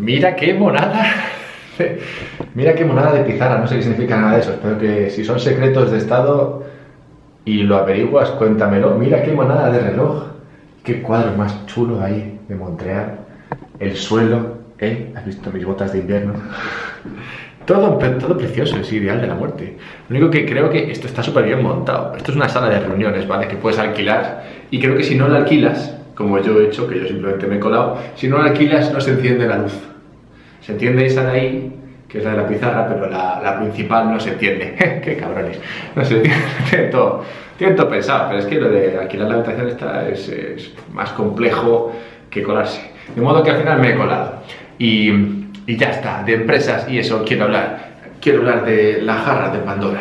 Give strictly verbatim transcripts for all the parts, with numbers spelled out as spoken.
Mira qué monada. Mira qué monada de pizarra, no sé qué significa nada de eso. Espero que si son secretos de estado y lo averiguas, cuéntamelo. Mira qué monada de reloj. Qué cuadro más chulo ahí de Montreal. El suelo, ¿eh? ¿Has visto mis botas de invierno? Todo, todo precioso, es ideal de la muerte. Lo único que creo que esto está súper bien montado. Esto es una sala de reuniones, ¿vale? Que puedes alquilar. Y creo que si no la alquilas, como yo he hecho, que yo simplemente me he colado, si no la alquilas no se enciende la luz. Se entiende esa de ahí, que es la de la pizarra, pero la, la principal no se entiende. ¡Qué cabrones! No sé, tiene todo, tiene todo pensado, pero es que lo de alquilar la habitación esta es, es más complejo que colarse. De modo que al final me he colado. Y, y ya está, de empresas y eso quiero hablar. Quiero hablar de la jarra de Pandora.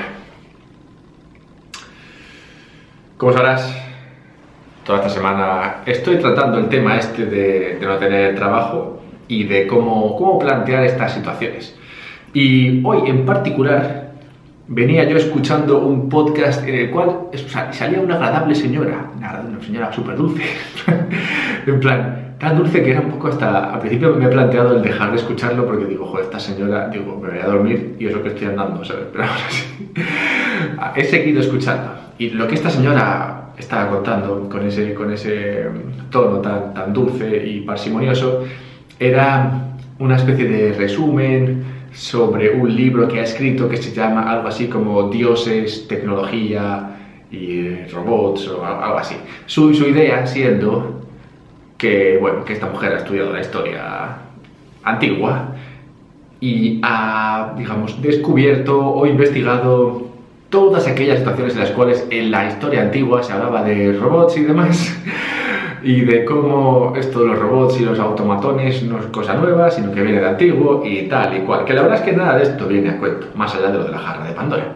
Como sabrás, toda esta semana estoy tratando el tema este de, de no tener trabajo y de cómo, cómo plantear estas situaciones. Y hoy en particular venía yo escuchando un podcast en el cual o sea, salía una agradable señora, una, una señora súper dulce, en plan, tan dulce que era un poco hasta, al principio me he planteado el dejar de escucharlo porque digo, joder, esta señora, digo, me voy a dormir y eso que estoy andando, ¿sabes? Pero ahora sí, he seguido escuchando. Y lo que esta señora estaba contando con ese, con ese tono tan, tan dulce y parsimonioso era una especie de resumen sobre un libro que ha escrito que se llama algo así como Dioses, Tecnología y Robots o algo así. Su, su idea siendo que, bueno, que esta mujer ha estudiado la historia antigua y ha, digamos, descubierto o investigado todas aquellas situaciones en las cuales en la historia antigua se hablaba de robots y demás y de cómo esto de los robots y los automatones no es cosa nueva, sino que viene de antiguo y tal y cual. Que la verdad es que nada de esto viene a cuento, más allá de lo de la jarra de Pandora.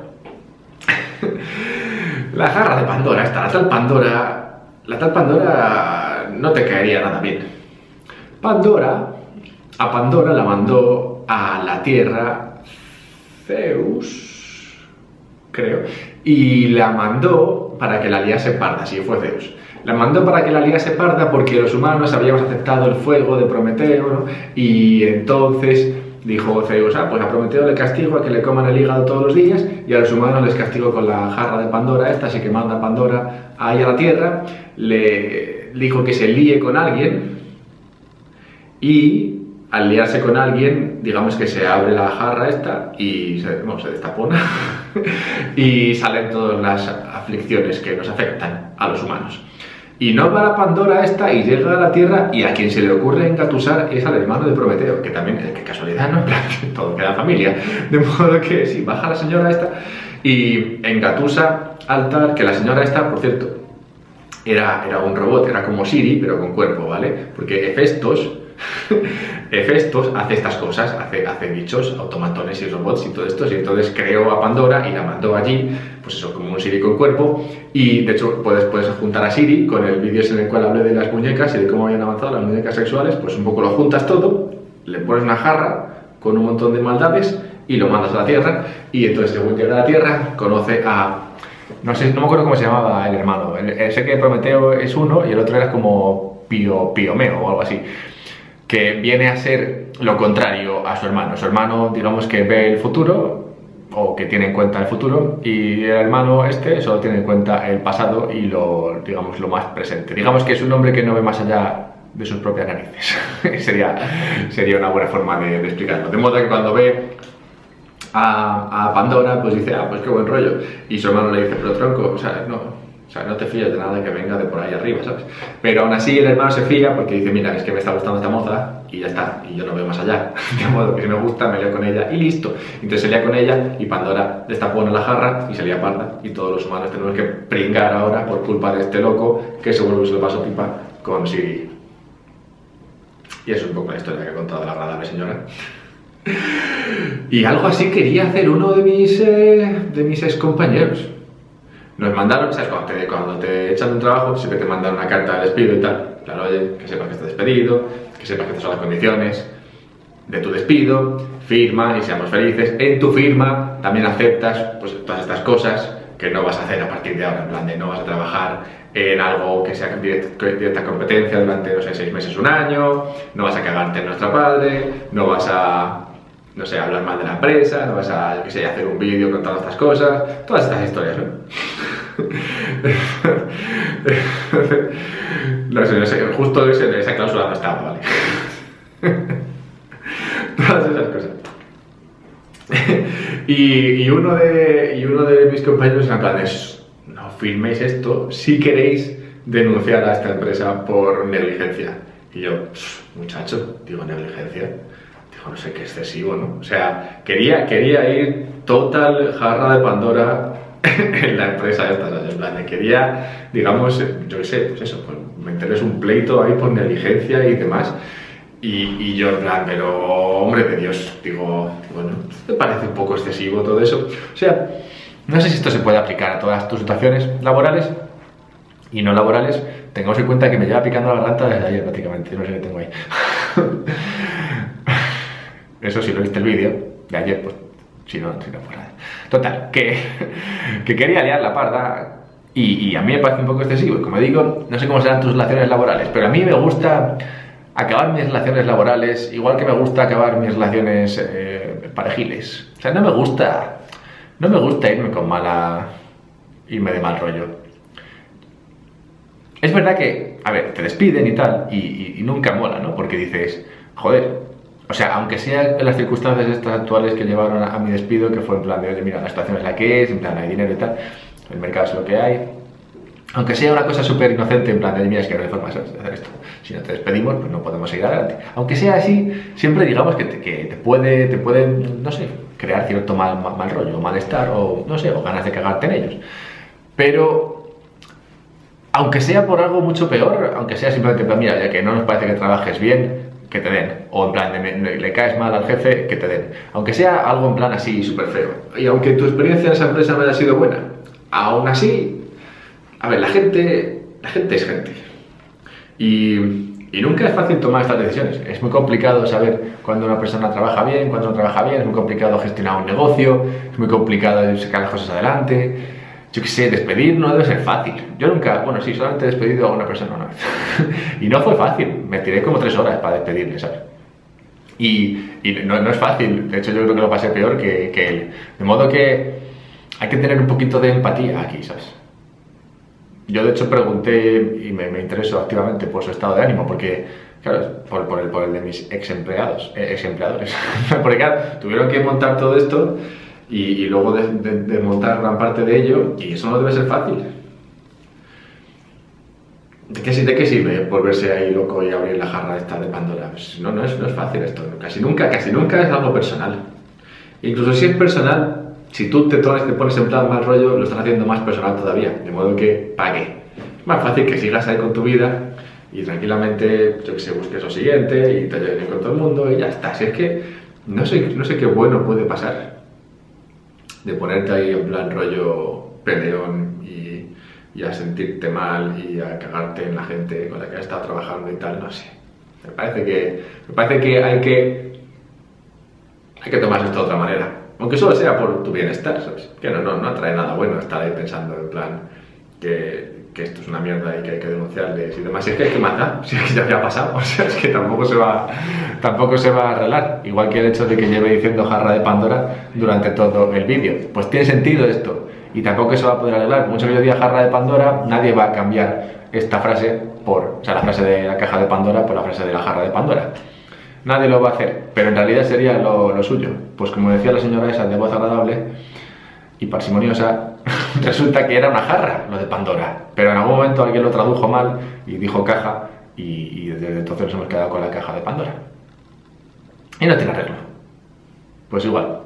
La jarra de Pandora, esta, la tal Pandora, la tal Pandora no te caería nada bien. Pandora, a Pandora la mandó a la Tierra Zeus, creo, y la mandó para que la liase parda, si fue Zeus. La mandó para que la liase parda porque los humanos habíamos aceptado el fuego de Prometeo, ¿no? Y entonces dijo Zeus, ah, pues a Prometeo le castigo a que le coman el hígado todos los días y a los humanos les castigo con la jarra de Pandora esta, así que manda a Pandora ahí a la Tierra, le dijo que se líe con alguien y al liarse con alguien, digamos que se abre la jarra esta y se, bueno, se destapona y salen todas las aflicciones que nos afectan a los humanos. Y no va la Pandora esta y llega a la Tierra y a quien se le ocurre engatusar es al hermano de Prometeo, que también, qué casualidad, ¿no? Todo queda familia. De modo que sí, baja la señora esta y engatusa al tal, que la señora esta, por cierto, era, era un robot, era como Siri, pero con cuerpo, ¿vale? Porque Hefestos, Hefestos hace estas cosas, hace, hace bichos, automatones y robots y todo esto, y entonces creó a Pandora y la mandó allí, pues eso, como un Siri con cuerpo, y de hecho puedes, puedes juntar a Siri con el vídeo en el cual hablé de las muñecas y de cómo habían avanzado las muñecas sexuales, pues un poco lo juntas todo, le pones una jarra con un montón de maldades y lo mandas a la Tierra, y entonces según llega a la Tierra conoce a... No sé, no me acuerdo cómo se llamaba el hermano, el, el, sé que Prometeo es uno y el otro era como Pio, Piomeo o algo así, que viene a ser lo contrario a su hermano. Su hermano, digamos que ve el futuro, o que tiene en cuenta el futuro, y el hermano este solo tiene en cuenta el pasado y lo, digamos, lo más presente. Digamos que es un hombre que no ve más allá de sus propias narices. sería, sería una buena forma de, de explicarlo. De modo que cuando ve a, a Pandora, pues dice, ah, pues qué buen rollo. Y su hermano le dice, pero tronco, o sea, no... O sea, no te fíes de nada que venga de por ahí arriba, ¿sabes? Pero aún así el hermano se fía porque dice, mira, es que me está gustando esta moza y ya está, y yo no veo más allá. De modo que si me gusta, me leo con ella y listo. Entonces se lía con ella y Pandora destapó en la jarra y se lía parda. Y todos los humanos tenemos que pringar ahora por culpa de este loco que seguro que se lo pasó pipa con Siri. Y eso es un poco la historia que ha contado la agradable señora. Y algo así quería hacer uno de mis, eh, de mis ex compañeros. Nos mandaron, ¿sabes? Cuando te, cuando te echan de un trabajo, siempre te mandan una carta de despido y tal. Claro, oye, que sepas que estás despedido, que sepas que estas son las condiciones de tu despido, firma y seamos felices. En tu firma también aceptas pues, todas estas cosas que no vas a hacer a partir de ahora, en plan de no vas a trabajar en algo que sea directa, directa competencia durante, no sé, seis meses, un año, no vas a cagarte en nuestra padre, no vas a, no sé, hablar mal de la empresa, no vas a, qué sé, hacer un vídeo contando estas cosas, todas estas historias, ¿no? no sé, no sé, justo ese, esa cláusula no estaba, ¿vale? Todas esas cosas. y, y, uno de, y uno de mis compañeros en plan es, no firméis esto si queréis denunciar a esta empresa por negligencia. Y yo, muchacho, digo, negligencia, digo, no sé, qué excesivo, ¿no? O sea, quería, quería ir total jarra de Pandora en la empresa esta, ¿sabes? En plan, quería, digamos, yo qué sé, pues eso, pues meterles un pleito ahí por negligencia y demás. Y, y yo en plan, pero hombre de Dios, digo, bueno, ¿te parece un poco excesivo todo eso? O sea, no sé si esto se puede aplicar a todas tus situaciones laborales y no laborales. Tengamos en cuenta que me lleva picando la garganta desde ayer prácticamente, no sé qué tengo ahí. Eso si no viste el vídeo de ayer, pues si no, si no fuera. Total, que, que quería liar la parda y, y a mí me parece un poco excesivo. Y como digo, no sé cómo serán tus relaciones laborales, pero a mí me gusta acabar mis relaciones laborales igual que me gusta acabar mis relaciones eh, parejiles. O sea, no me gusta, no me gusta irme con mala, irme de mal rollo. Es verdad que, a ver, te despiden y tal, y, y, y nunca mola, ¿no? Porque dices, joder, o sea, aunque sean las circunstancias estas actuales que llevaron a, a mi despido, que fue en plan de, oye, mira, la situación es la que es, en plan, hay dinero y tal, el mercado es lo que hay. Aunque sea una cosa súper inocente, en plan de, mira, es que no hay forma de hacer esto. Si no te despedimos, pues no podemos seguir adelante. Aunque sea así, siempre digamos que te, que te puede, te puede, no sé, crear cierto mal, mal, mal rollo, malestar, o no sé, o ganas de cagarte en ellos. Pero, aunque sea por algo mucho peor, aunque sea simplemente, en plan, mira, ya que no nos parece que trabajes bien, que te den. O en plan, de, me, le caes mal al jefe, que te den. Aunque sea algo en plan así, súper feo. Y aunque tu experiencia en esa empresa no haya sido buena, aún así, a ver, la gente, la gente es gente. Y, y nunca es fácil tomar estas decisiones. Es muy complicado saber cuándo una persona trabaja bien, cuándo no trabaja bien. Es muy complicado gestionar un negocio. Es muy complicado sacar las cosas adelante. Yo qué sé, despedir no debe ser fácil. Yo nunca, bueno, sí, solamente he despedido a una persona una vez. Y no fue fácil. Me tiré como tres horas para despedirle, ¿sabes? Y, y no, no es fácil. De hecho, yo creo que lo pasé peor que, que él. De modo que hay que tener un poquito de empatía aquí, ¿sabes? Yo de hecho pregunté y me, me intereso activamente por su estado de ánimo, porque, claro, por, por, el, por el de mis ex empleados, eh, ex empleadores, porque claro, tuvieron que montar todo esto y, y luego de, de, de montar gran parte de ello, y eso no debe ser fácil. ¿De qué, ¿De qué sirve volverse ahí loco y abrir la jarra esta de Pandora? Pues no, no es, no es fácil esto, casi nunca, casi nunca es algo personal. Incluso si es personal, si tú te, te pones en plan mal rollo, lo estás haciendo más personal todavía, de modo que pague. Es más fácil que sigas ahí con tu vida y tranquilamente, yo que sé, busques lo siguiente y te lleves bien con todo el mundo y ya está. Si es que no sé, no sé qué bueno puede pasar de ponerte ahí en plan rollo peleón y, y a sentirte mal y a cagarte en la gente con la que has estado trabajando y tal, no sé. Me parece que, me parece que hay que, hay que tomarse esto de otra manera. Aunque solo sea por tu bienestar, ¿sabes? Que no, no, no atrae nada bueno estar ahí pensando en plan que, que esto es una mierda y que hay que denunciarles y demás. Y es que hay que matar, si es que ya, ya ha pasado, o sea, es que tampoco se va, tampoco se va a arreglar. Igual que el hecho de que lleve diciendo jarra de Pandora durante todo el vídeo. Pues tiene sentido esto y tampoco se va a poder arreglar. Mucho que yo diga jarra de Pandora, nadie va a cambiar esta frase por, o sea, la frase de la caja de Pandora por la frase de la jarra de Pandora. Nadie lo va a hacer, pero en realidad sería lo, lo suyo. Pues como decía la señora esa de voz agradable y parsimoniosa, resulta que era una jarra lo de Pandora. Pero en algún momento alguien lo tradujo mal y dijo caja y, y desde entonces nos hemos quedado con la caja de Pandora. Y no tiene arreglo. Pues igual.